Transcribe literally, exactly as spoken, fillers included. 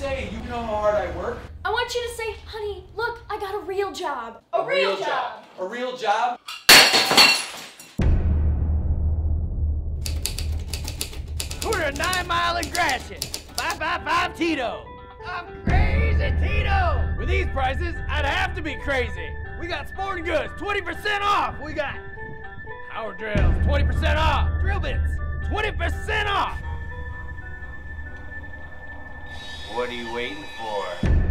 say? You know how hard I work? I want you to say, honey, look, I got a real job. A, a real, real job. job. A real job? Quarter nine mile and Gratiot. Five five five Tito. I'm crazy Tito. With these prices, I'd have to be crazy. We got sporting goods, twenty percent off. We got power drills, twenty percent off. Drill bits, twenty percent off. What are you waiting for?